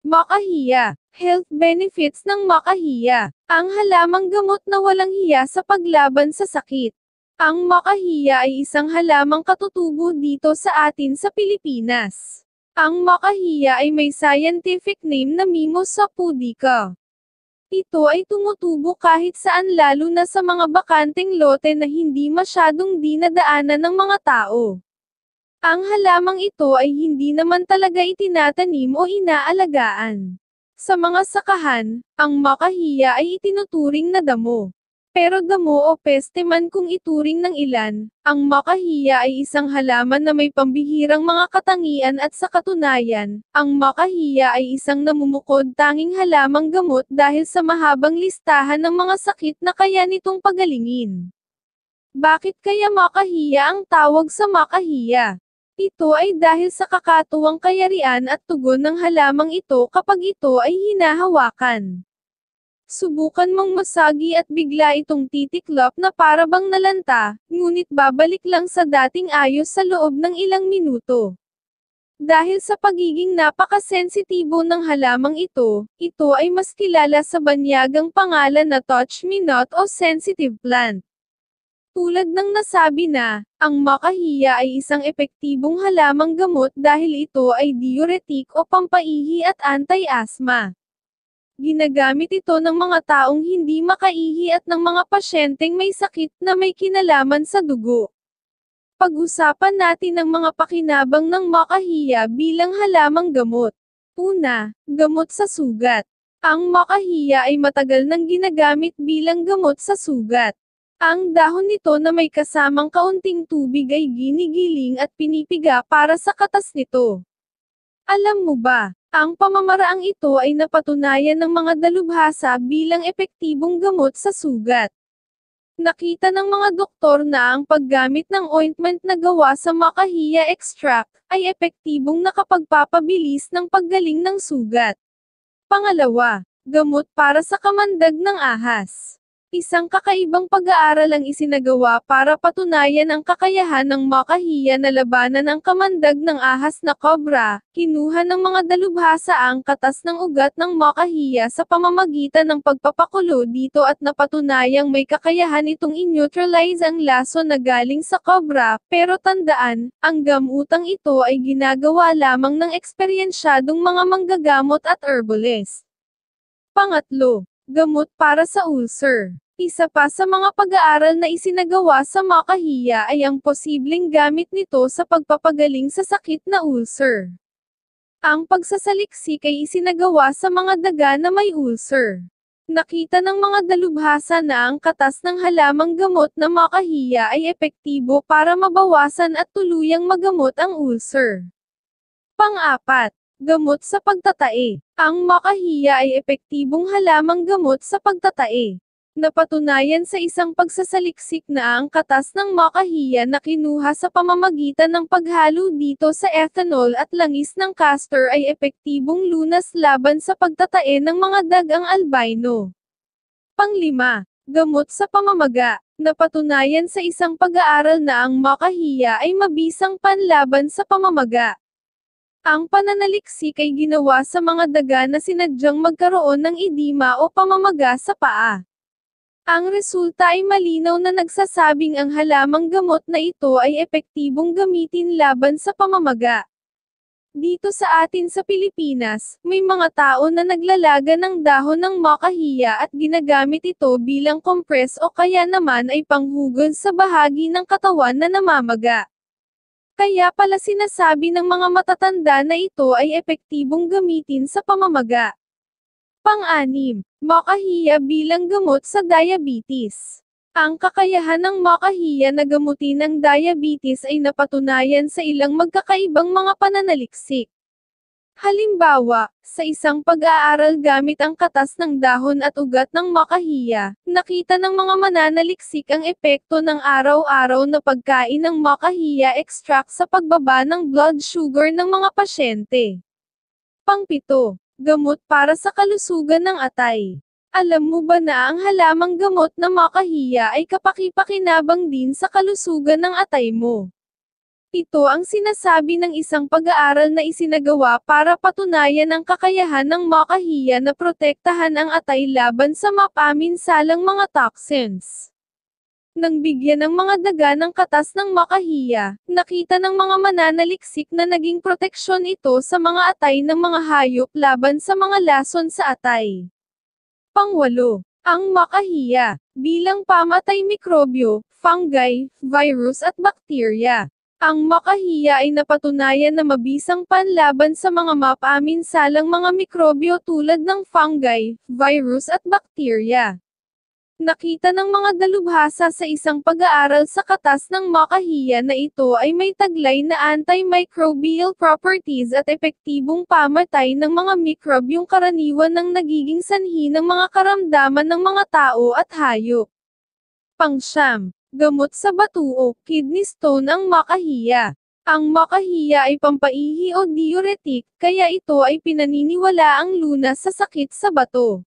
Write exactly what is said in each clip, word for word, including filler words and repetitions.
Maca hiya. Health benefits ng maca hiya. Ang halamang gamot na walang hiya sa paglaban sa sakit. Ang maca hiya ay isang halamang katutubo dito sa atin sa Pilipinas. Ang maca hiya ay may scientific name na Mimosa sapudica. Ito ay tumutubo kahit saan lalo na sa mga bakanteng lote na hindi masyadong dinadaanan ng mga tao. Ang halamang ito ay hindi naman talaga itinatanim o inaalagaan. Sa mga sakahan, ang maca hiya ay itinuturing na damo. Pero damo o peste man kung ituring ng ilan, ang maca hiya ay isang halaman na may pambihirang mga katangian at sa katunayan, ang maca hiya ay isang namumukod tanging halamang gamot dahil sa mahabang listahan ng mga sakit na kaya nitong pagalingin. Bakit kaya maca hiya ang tawag sa maca hiya? Ito ay dahil sa kakatuwang kayarian at tugon ng halamang ito kapag ito ay hinahawakan. Subukan mong masagi at bigla itong titiklop na para bang nalanta, ngunit babalik lang sa dating ayos sa loob ng ilang minuto. Dahil sa pagiging napakasensitibo ng halamang ito, ito ay mas kilala sa banyagang pangalan na touch me not o sensitive plant. Tulad ng nasabi na, ang maca hiya ay isang epektibong halamang gamot dahil ito ay diuretic o pampaihi at anti-asthma. Ginagamit ito ng mga taong hindi makaihi at ng mga pasyenteng may sakit na may kinalaman sa dugo. Pag-usapan natin ang mga pakinabang ng maca hiya bilang halamang gamot. Una, gamot sa sugat. Ang maca hiya ay matagal nang ginagamit bilang gamot sa sugat. Ang dahon nito na may kasamang kaunting tubig ay ginigiling at pinipiga para sa katas nito. Alam mo ba, ang pamamaraang ito ay napatunayan ng mga dalubhasa bilang epektibong gamot sa sugat. Nakita ng mga doktor na ang paggamit ng ointment na gawa sa maca hiya extract ay epektibong nakapagpapabilis ng paggaling ng sugat. Pangalawa, gamot para sa kamandag ng ahas. Isang kakaibang pag-aaral ang isinagawa para patunayan ang kakayahan ng maca hiya na labanan ang kamandag ng ahas na cobra. Kinuha ng mga dalubhasa ang katas ng ugat ng maca hiya sa pamamagitan ng pagpapakulo dito at napatunayang may kakayahan itong i-neutralize ang laso na galing sa cobra, pero tandaan, ang gamutang ito ay ginagawa lamang ng eksperyensyadong mga manggagamot at herbalist. Pangatlo, gamot para sa ulcer. Isa pa sa mga pag-aaral na isinagawa sa maca hiya ay ang posibleng gamit nito sa pagpapagaling sa sakit na ulcer. Ang pagsasaliksik ay isinagawa sa mga daga na may ulcer. Nakita ng mga dalubhasa na ang katas ng halamang gamot na maca hiya ay epektibo para mabawasan at tuluyang magamot ang ulcer. Pang-apat, gamot sa pagtatae. Ang maca hiya ay epektibong halamang gamot sa pagtatae. Napatunayan sa isang pagsasaliksik na ang katas ng maca hiya na kinuha sa pamamagitan ng paghalo dito sa ethanol at langis ng castor ay epektibong lunas laban sa pagtatae ng mga dagang albino. Panglima, gamot sa pamamaga. Napatunayan sa isang pag-aaral na ang maca hiya ay mabisang panlaban sa pamamaga. Ang pananaliksik ay ginawa sa mga daga na sinadyang magkaroon ng edema o pamamaga sa paa. Ang resulta ay malinaw na nagsasabing ang halamang gamot na ito ay epektibong gamitin laban sa pamamaga. Dito sa atin sa Pilipinas, may mga tao na naglalaga ng dahon ng maca hiya at ginagamit ito bilang compress o kaya naman ay panghugon sa bahagi ng katawan na namamaga. Kaya pala sinasabi ng mga matatanda na ito ay epektibong gamitin sa pamamaga. Pang-anim, maca hiya bilang gamot sa diabetes. Ang kakayahan ng maca hiya na gamutin ang diabetes ay napatunayan sa ilang magkakaibang mga pananaliksik. Halimbawa, sa isang pag-aaral gamit ang katas ng dahon at ugat ng maca hiya, nakita ng mga mananaliksik ang epekto ng araw-araw na pagkain ng maca hiya extract sa pagbaba ng blood sugar ng mga pasyente. Pangpito, gamot para sa kalusugan ng atay. Alam mo ba na ang halamang gamot na maca hiya ay kapaki-pakinabang din sa kalusugan ng atay mo? Ito ang sinasabi ng isang pag-aaral na isinagawa para patunayan ang kakayahan ng makahiya na protektahan ang atay laban sa mapaminsalang mga toxins. Nang bigyan ng mga daga ng katas ng makahiya, nakita ng mga mananaliksik na naging proteksyon ito sa mga atay ng mga hayop laban sa mga lason sa atay. Pangwalo. Ang makahiya, bilang pamatay mikrobyo, fungi, virus at bakterya. Ang makahiya ay napatunayan na mabisang panlaban sa mga mapaminsalang mga mikrobyo tulad ng fungi, virus at bakterya. Nakita ng mga dalubhasa sa isang pag-aaral sa katas ng makahiya na ito ay may taglay na antimicrobial properties at epektibong pamatay ng mga mikrobyong karaniwan ng nagiging sanhi ng mga karamdaman ng mga tao at hayop. Pangsyam. Gamot sa batuo, kidney stone ang makahiya. Ang makahiya ay pampaihi o diuretic, kaya ito ay pinaniniwala ang lunas sa sakit sa bato.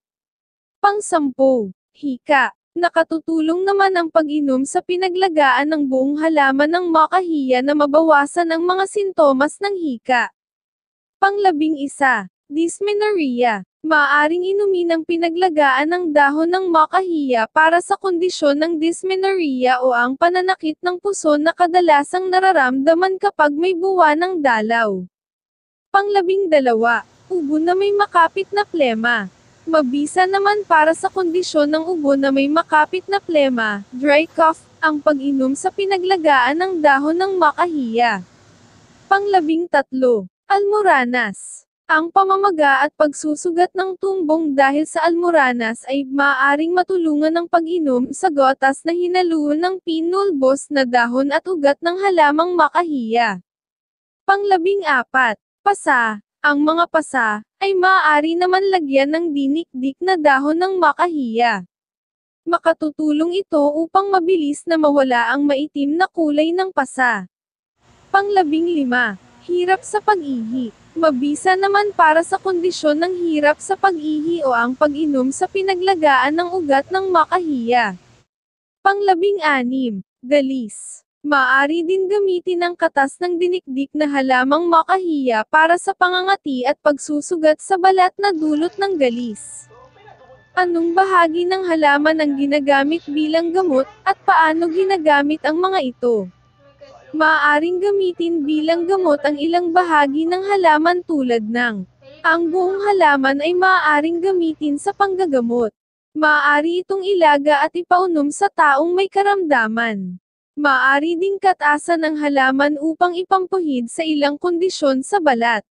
Pangsampu. Hika. Nakatutulong naman ang pag-inom sa pinaglagaan ng buong halaman ng makahiya na mabawasan ang mga sintomas ng hika. Panglabing isa. Dysmenorrhea. Maaaring inumin ang pinaglagaan ng dahon ng makahiya para sa kondisyon ng dysmenorrhea o ang pananakit ng puso na kadalasang nararamdaman kapag may buwan ng dalaw. Panglabing dalawa. Ubo na may makapit na plema. Mabisa naman para sa kondisyon ng ubo na may makapit na plema, dry cough, ang pag-inom sa pinaglagaan ng dahon ng makahiya. Panglabing tatlo. Almoranas. Ang pamamaga at pagsusugat ng tumbong dahil sa almoranas ay maaaring matulungan ng pag-inom sa gotas na hinaluan ng pinulbos na dahon at ugat ng halamang makahiya. Panglabing apat. Pasa. Ang mga pasa ay maaari naman lagyan ng dinikdik na dahon ng makahiya. Makatutulong ito upang mabilis na mawala ang maitim na kulay ng pasa. Panglabing lima. Hirap sa pag-ihi. Mabisa naman para sa kondisyon ng hirap sa pag-ihi o ang pag-inom sa pinaglagaan ng ugat ng makahiya. Panglabing anim. Galis. Maaari din gamitin ang katas ng dinikdik na halamang makahiya para sa pangangati at pagsusugat sa balat na dulot ng galis. Anong bahagi ng halaman ang ginagamit bilang gamot, at paano ginagamit ang mga ito? Maaaring gamitin bilang gamot ang ilang bahagi ng halaman tulad ng ang buong halaman ay maaaring gamitin sa panggagamot. Maaari itong ilaga at ipaunom sa taong may karamdaman. Maaari ding katasan ang halaman upang ipampuhid sa ilang kondisyon sa balat.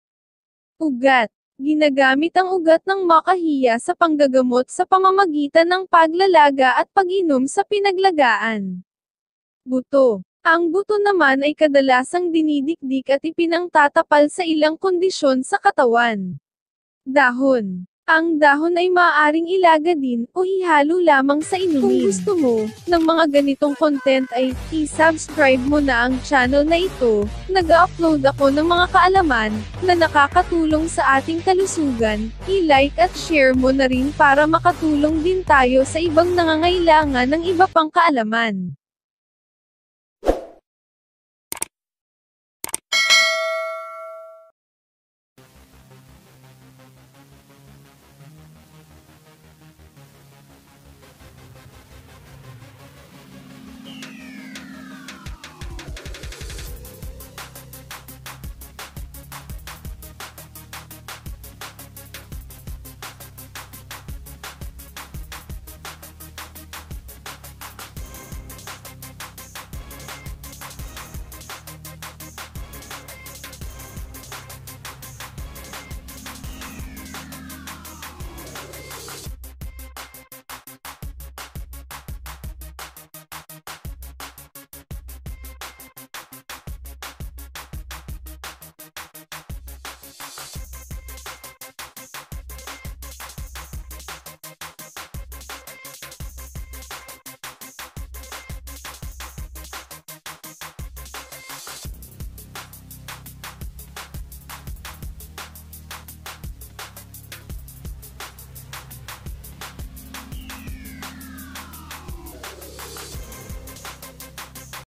Ugat. Ginagamit ang ugat ng makahiya sa panggagamot sa pamamagitan ng paglalaga at pag-inom sa pinaglagaan. Buto. Ang buto naman ay kadalasang dinidikdik at ipinangtatapal sa ilang kondisyon sa katawan. Dahon. Ang dahon ay maaaring ilaga din o ihalo lamang sa inumin. Kung gusto mo ng mga ganitong content ay i-subscribe mo na ang channel na ito. Nag-upload ako ng mga kaalaman na nakakatulong sa ating kalusugan. I-like at share mo na rin para makatulong din tayo sa ibang nangangailangan ng iba pang kaalaman.